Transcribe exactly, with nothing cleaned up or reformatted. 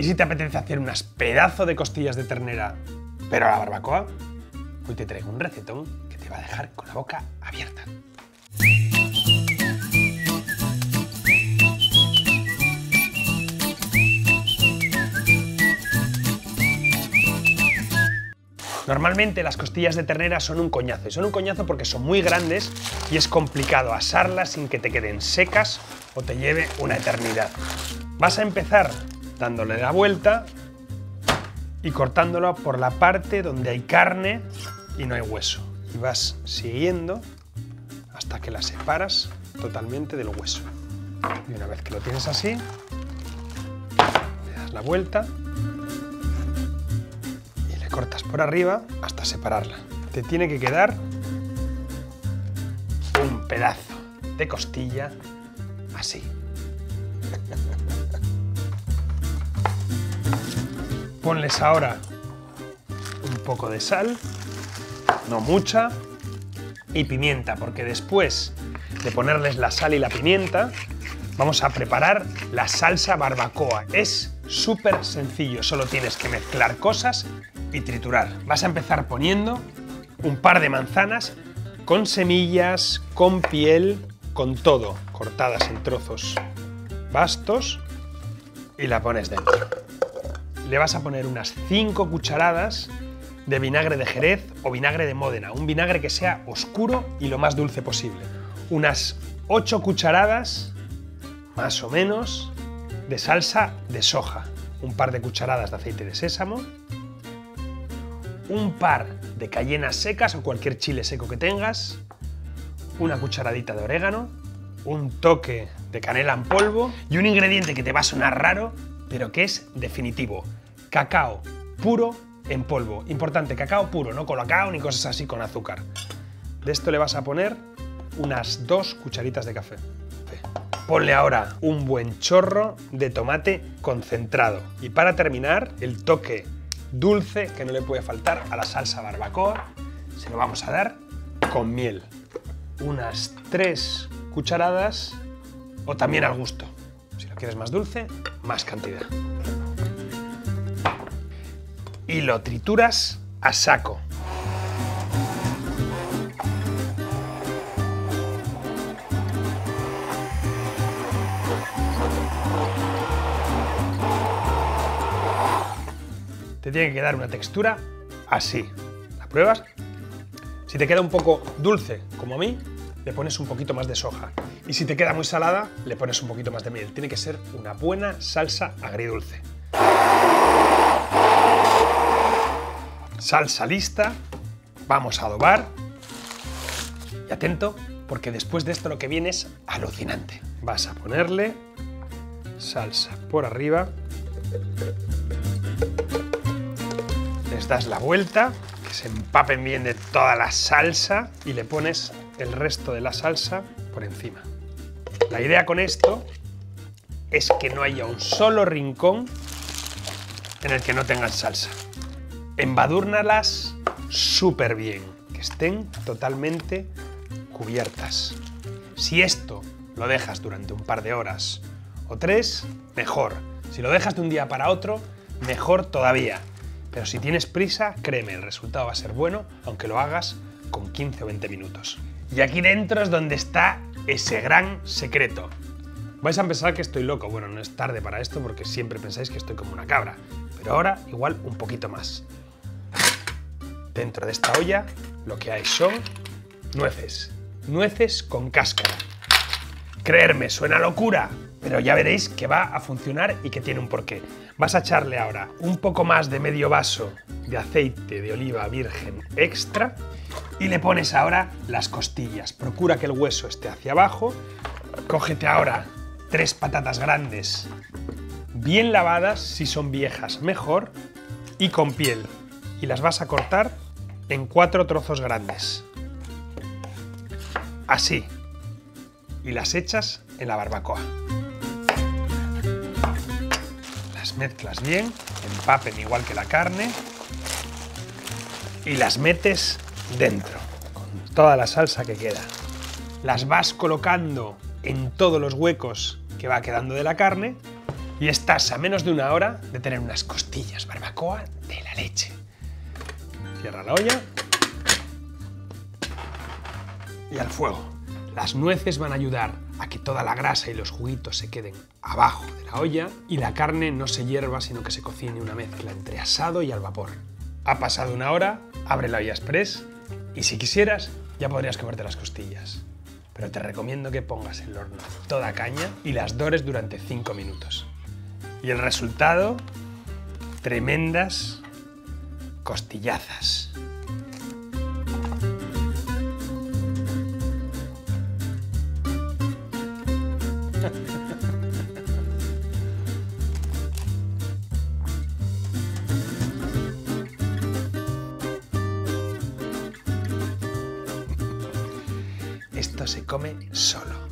Y si te apetece hacer unas pedazos de costillas de ternera, pero a la barbacoa, hoy te traigo un recetón que te va a dejar con la boca abierta. Normalmente las costillas de ternera son un coñazo, y son un coñazo porque son muy grandes y es complicado asarlas sin que te queden secas o te lleve una eternidad. Vas a empezar dándole la vuelta y cortándolo por la parte donde hay carne y no hay hueso. Y vas siguiendo hasta que la separas totalmente del hueso. Y una vez que lo tienes así, le das la vuelta y le cortas por arriba hasta separarla. Te tiene que quedar un pedazo de costilla así. Ponles ahora un poco de sal, no mucha, y pimienta, porque después de ponerles la sal y la pimienta, vamos a preparar la salsa barbacoa. Es súper sencillo, solo tienes que mezclar cosas y triturar. Vas a empezar poniendo un par de manzanas con semillas, con piel, con todo, cortadas en trozos bastos, y la pones dentro. Le vas a poner unas cinco cucharadas de vinagre de Jerez o vinagre de Módena, un vinagre que sea oscuro y lo más dulce posible. Unas ocho cucharadas, más o menos, de salsa de soja, un par de cucharadas de aceite de sésamo, un par de cayenas secas o cualquier chile seco que tengas, una cucharadita de orégano, un toque de canela en polvo y un ingrediente que te va a sonar raro, pero que es definitivo: cacao puro en polvo. Importante, cacao puro, no colacao ni cosas así con azúcar. De esto le vas a poner unas dos cucharitas de café. Ponle ahora un buen chorro de tomate concentrado. Y para terminar, el toque dulce que no le puede faltar a la salsa barbacoa, se lo vamos a dar con miel. Unas tres cucharadas, o también al gusto. Si lo quieres más dulce, más cantidad. Y lo trituras a saco. Te tiene que quedar una textura así. ¿La pruebas? Si te queda un poco dulce, como a mí, le pones un poquito más de soja. Y si te queda muy salada, le pones un poquito más de miel. Tiene que ser una buena salsa agridulce. Salsa lista, vamos a adobar. Y atento, porque después de esto lo que viene es alucinante. Vas a ponerle salsa por arriba. Les das la vuelta, que se empapen bien de toda la salsa, y le pones el resto de la salsa por encima. La idea con esto es que no haya un solo rincón en el que no tengan salsa. Embadúrnalas súper bien, que estén totalmente cubiertas. Si esto lo dejas durante un par de horas o tres, mejor. Si lo dejas de un día para otro, mejor todavía. Pero si tienes prisa, créeme, el resultado va a ser bueno, aunque lo hagas con quince o veinte minutos. Y aquí dentro es donde está ese gran secreto. Vais a pensar que estoy loco. Bueno, no es tarde para esto porque siempre pensáis que estoy como una cabra. Pero ahora igual un poquito más. Dentro de esta olla lo que hay son nueces. Nueces con cáscara. Creerme, suena locura, pero ya veréis que va a funcionar y que tiene un porqué. Vas a echarle ahora un poco más de medio vaso de aceite de oliva virgen extra y le pones ahora las costillas. Procura que el hueso esté hacia abajo. Cógete ahora tres patatas grandes, bien lavadas, si son viejas mejor, y con piel. Y las vas a cortar en cuatro trozos grandes. Así. Y las echas en la barbacoa. Las mezclas bien, empapen igual que la carne, y las metes dentro, con toda la salsa que queda. Las vas colocando en todos los huecos que va quedando de la carne Y estás a menos de una hora de tener unas costillas barbacoa de la leche. Cierra la olla y al fuego. Las nueces van a ayudar a que toda la grasa y los juguitos se queden abajo de la olla y la carne no se hierva, sino que se cocine una mezcla entre asado y al vapor. Ha pasado una hora, abre la olla express y si quisieras ya podrías comerte las costillas. Pero te recomiendo que pongas el horno a toda caña y las dores durante cinco minutos. Y el resultado, tremendas costillazas. Esto se come solo.